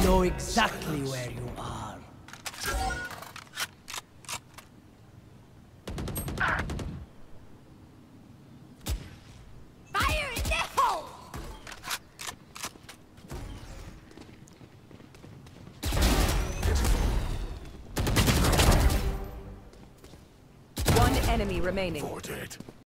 know exactly where you are. Fire in the hole! One enemy remaining. Four dead.